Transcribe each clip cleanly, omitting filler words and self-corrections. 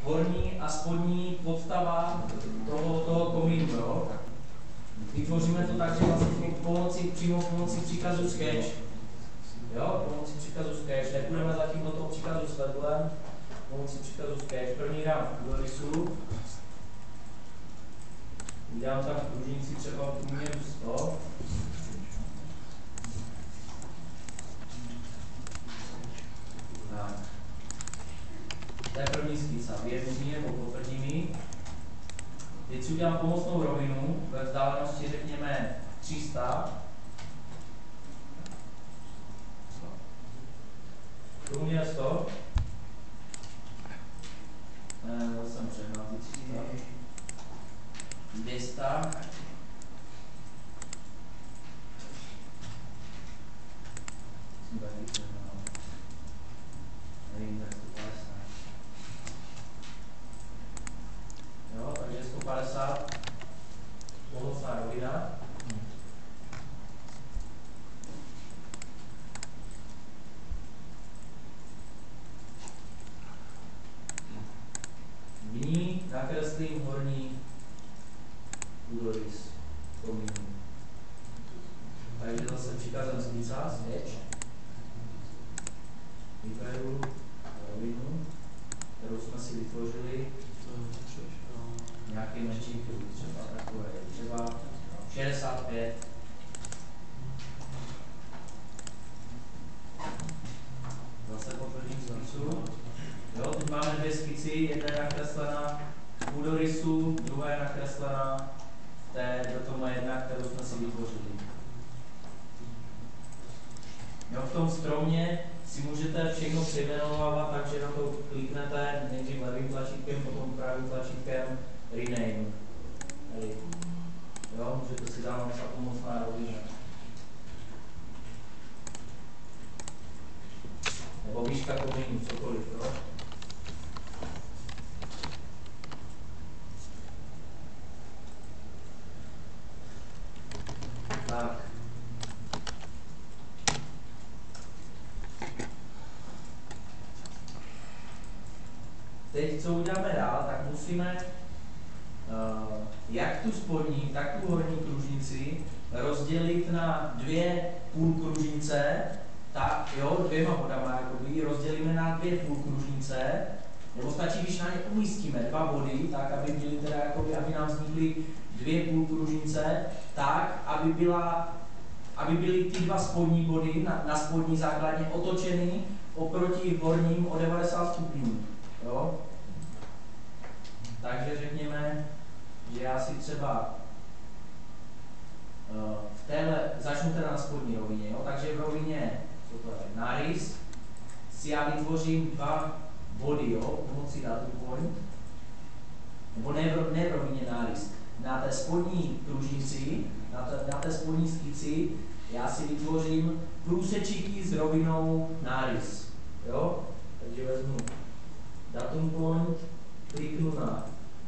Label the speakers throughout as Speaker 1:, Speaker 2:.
Speaker 1: horní a spodní podstava toho komínu, jo? Vytvoříme to tak, že vlastně přímo pomocí příkazu sketch, jo? Pomocí příkazu sketch, nepůjdeme zatím do toho příkazu sledlem, pomocí příkazu sketch. První dám v půdorysu, udělám tam v pružnici třeba v průměru 100. To je první skica. Věřím nebo potvrdí mi. Teď si udělám pomocnou rovinu ve vzdálenosti řekněme 300. Průměr 100. To jsem přehnal ty 300. 200. Jsem taky přehnal. Nevím, tak 150. Jo, takže 150. Pomocná rovina. V ní nakreslím horní půdorys komínu. Takže zase příkazem skica, sketch. Vyberu rovinu, kterou jsme si vytvořili. Nějaký menší kruh, třeba takové, třeba 65. Zase potvrdím skicu. Jo, teď máme dvě skici, jedna je nakreslená v půdorysu, druhá je nakreslená do tomu jedna, kterou jsme si vytvořili. Jo, v tom stromě si můžete všechno přejmenovat, takže na to kliknete nejdřív levým tlačítkem, potom pravým tlačítkem rename. Tady. Jo, můžete si dát napsat pomocná rovina. Nebo výška komínu, cokoliv, jo. Tak. Teď, co uděláme dál, tak musíme jak tu spodní, tak tu horní kružnici rozdělit na dvě půlkružnice, tak jo, dvěma bodama, jakoby, rozdělíme na dvě půlkružnice, nebo stačí, když na ně umístíme dva body, tak aby byly teda, jakoby, aby nám vznikly dvě půlkružnice, tak, aby byly ty dva spodní body na spodní základně otočeny oproti horním o 90 stupňů. Jo? Takže řekněme, že já si třeba v téhle, začnu teda na spodní rovině, jo? Takže v rovině, co to je, nárys, si já vytvořím dva body, jo? Pomocí data point, nebo ne v rovině nárys, na té spodní pružnici, na té spodní skici, já si vytvořím průsečíky s rovinou nárys, jo? Takže vezmu datum point, kliknu na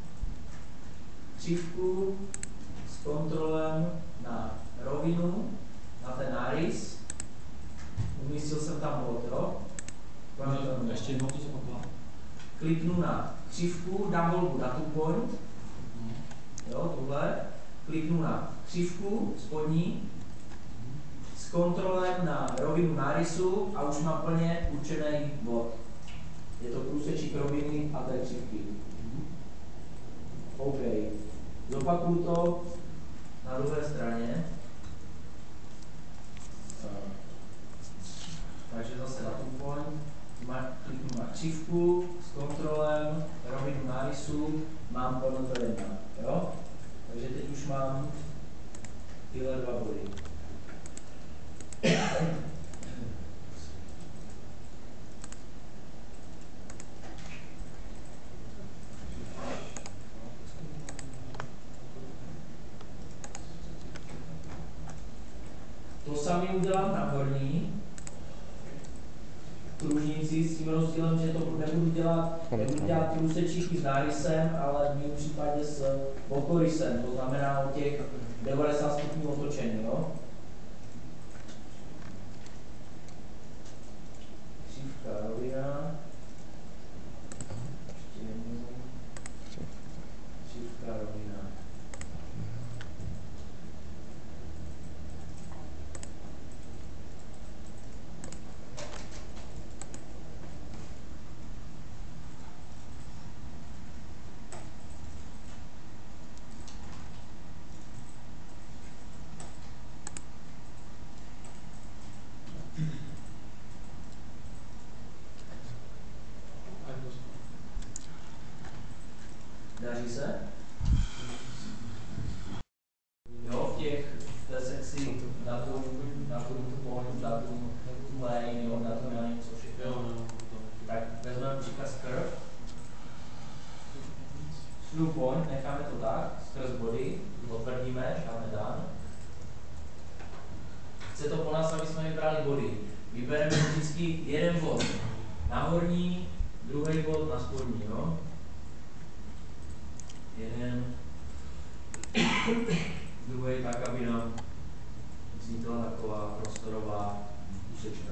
Speaker 1: křivku s kontrolem na rovinu, na ten nárys, umístil jsem tam bod, jo?
Speaker 2: Ještě jednou to zopakoval.
Speaker 1: Kliknu na křivku, dám volbu datum point, jo, tuhle, kliknu na křivku spodní, s kontrolem na rovinu nárysu a už mám plně určený bod. Je to průsečík roviny a té křivky. OK. Zopakuju to na druhé straně. Takže zase datum point, kliknu na křivku s kontrolem rovinu nárysu, mám plno jedna. Jo? Takže teď už mám tyhle dva body. To samé udělám na horní kružnici s tím rozdílem, že to nebudu dělat průsečíky s nárysem, ale v mém případě s bokorysem, to znamená o těch 90 stupňů otočení, jo? Křivka rovina. Ještě jednou. Daří se? Jo, v té sekci datum to point, datum lane, jo, datum na něco všechno. Tak vezmeme příklad curve. Through point, necháme to tak, skrz body, potvrdíme, žádné done. Chce to po nás, aby jsme vybrali body. Vybereme vždycky jeden bod na horní, druhý bod na spodní, jo? Jeden, druhý tak, aby nám vznikla taková prostorová úsečka.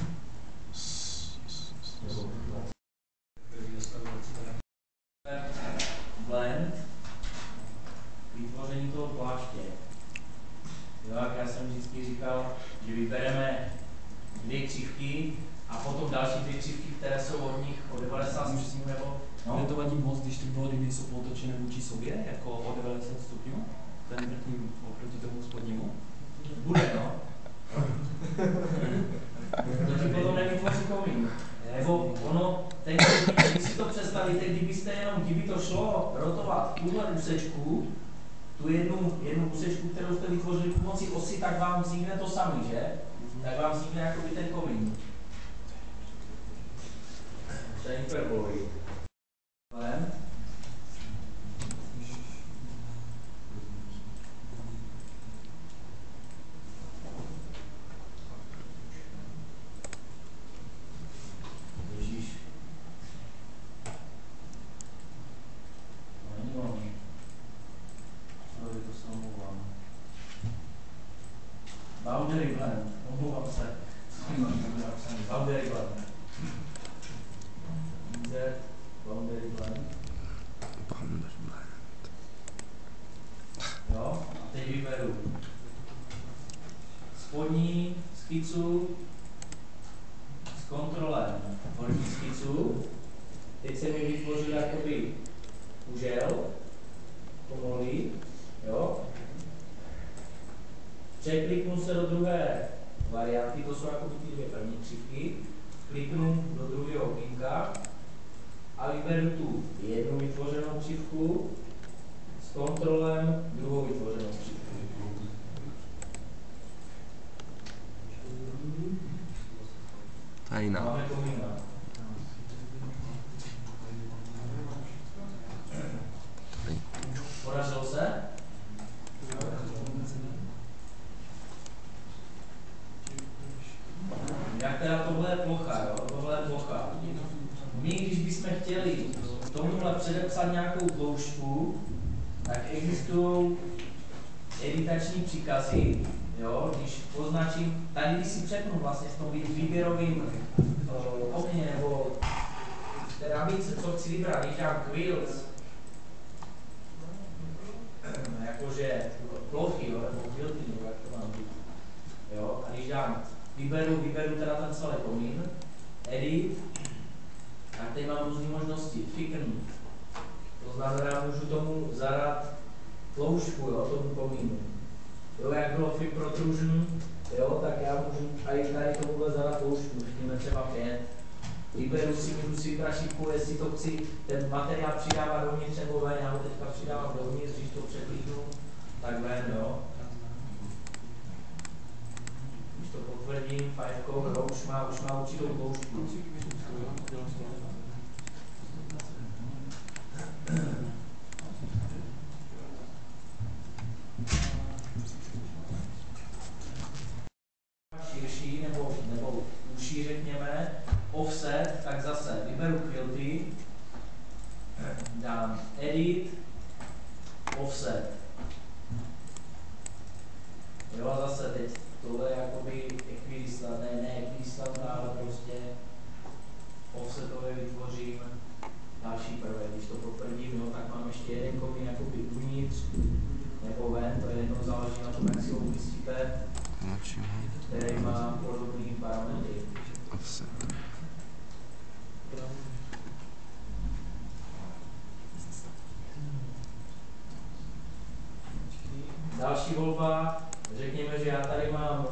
Speaker 1: Blend, vytvoření toho pláště. Jo, jak já jsem vždycky říkal, že vybereme dvě křivky a potom další dvě křivky, které jsou od nich o 90 stupňů nebo...
Speaker 2: No. To vadí moc, když ty body nejsou potočené vůči sobě, jako o 90 stupňů? Ten vrchní oproti tomu spodnímu?
Speaker 1: Bude, no. To ti potom nevytvoří komín. Nebo ono, když si to představíte, kdyby to šlo rotovat tuhle úsečku, tu jednu úsečku, kterou jste vytvořili pomocí osy, tak vám vznikne to samý, že? Tak vám vznikne jakoby ten komín. To je hyperboloid. Boundary blend, omlouvám se. Boundary blend. Boundary blend. Jo, a teď vyberu spodní skicu s kontrolem horní skicu. Teď se mi vytvořil jakoby úžel, pomoly, jo. Překliknu se do druhé varianty, to jsou jako ty dvě první křivky, kliknu do druhého okýnka a vyberu tu jednu vytvořenou křivku s kontrolem druhou vytvořenou křivku.
Speaker 3: Tajná.
Speaker 1: Máme komína. Podařilo se? Jak teda tohle je plocha, jo? Tohle je plocha. My, když bychom chtěli tomuhle předepsat nějakou ploužku, tak existují editační příkazy, jo? Když označím, tady když si přepnu vlastně v tom výběrovým okně nebo té nabídce, co chci vybrat, když dám quills, jakože plochy, jo? Nebo quilty, jak to mám být, jo? A když dám vyberu teda ten celý komín, edit, tak tady mám různé možnosti, thicken, to znamená, můžu tomu zadat tloušťku, jo, tomu komínu. Jo, jak bylo fit protrusion, jo, tak já můžu tady tomuhle zadat tloušťku, řekněme třeba 5. Můžu si vybrat šipku, jestli to chci ten materiál přidávat dovnitř nebo ven, já ho teďka přidávám dovnitř, když to překliknu, tak ven, jo. To potvrdím, 5, no, už má určitou tloušťku. Širší nebo užší, řekněme, offset, tak zase vyberu quilty, dám edit, offset. Jo, a zase teď tohle je jakoby ne ekvidistantná, ale prostě offsetové vytvořím další prvek. Když to potvrdím, jo, tak mám ještě jeden komín jakoby uvnitř nebo ven, to je jedno, záleží na tom, jak si ho umístíte, který má podobný parametry.
Speaker 3: Offset.
Speaker 1: Další volba, řekněme, že já tady mám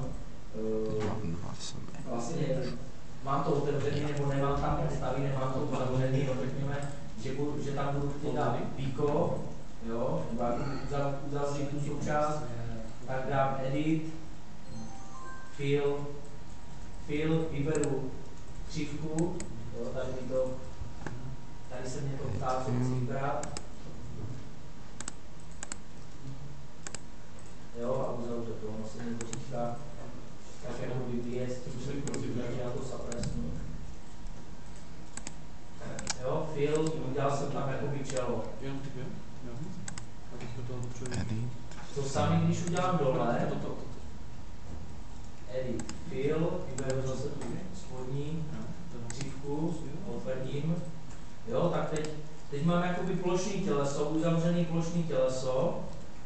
Speaker 1: vlastně mám to otevřený, nebo nemám tam představy, nemám to uzavřený, no řekněme, že tam budu chtít dát píko, jo, nebo jako uzavřít tu součást, tak dám edit, fill, vyberu křivku, jo, tady se mě to ptá, co chci vybrat. Jo, a uzavřu to, ono se mi to říká, tak jako vybije stručný prosím, takže já to suppressnu. Jo, fill, udělal jsem tam jakoby čelo. To samý, když udělám dole, edit, fill, vyberu zase tu spodní křivku, potvrdím. Jo, tak teď mám jakoby plošný těleso, uzavřený plošný těleso.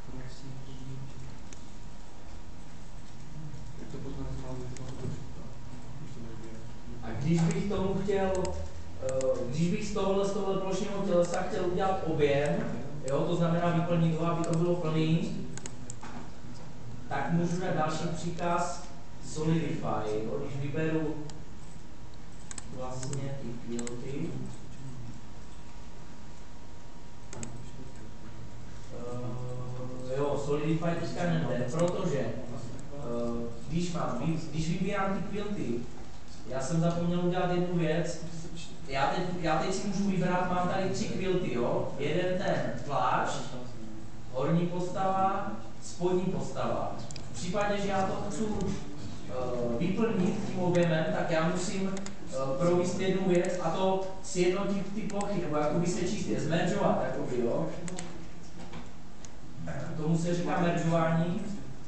Speaker 1: A když bych tomu chtěl, když bych z tohohle plošného tělesa chtěl udělat objem, jo, to znamená vyplnit ho, aby to bylo plný, tak můžu dát další příkaz solidify, jo, když vyberu vlastně ty quilty, jo, solidify teďka nejde, protože když vybírám ty quilty, já jsem zapomněl udělat jednu věc. Já teď si můžu vybrat, mám tady 3 quilty, jo? Jeden ten plášť, horní postava, spodní postava. V případě, že já to chci vyplnit tím objemem, tak já musím provést jednu věc a to sjednotit ty plochy, nebo jakoby se čistě zmeržovat, jakoby, jo? Tomu se říká meržování.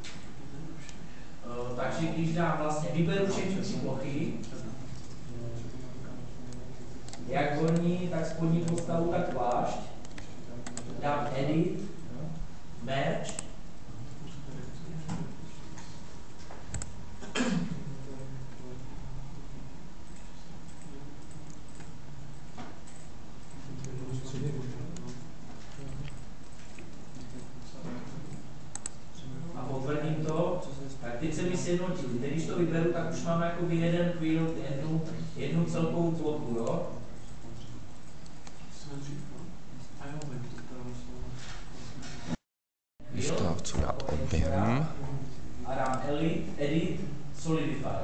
Speaker 1: Takže když dám vlastně, vyberu všechny 3 plochy, jak horní, tak spodní postavu, tak plášť, dám edit, merge, a potvrdím to, tak teď se mi sjednotí. Když to vyberu, tak už mám jakoby jeden quilt, jednu celkovou plochu, jo?
Speaker 3: Když to chci dát objem.
Speaker 1: A dám edit, solidify.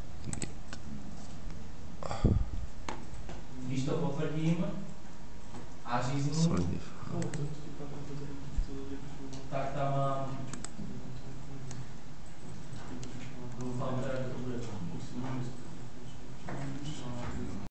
Speaker 1: Když to potvrdím a říznu, tak tam mám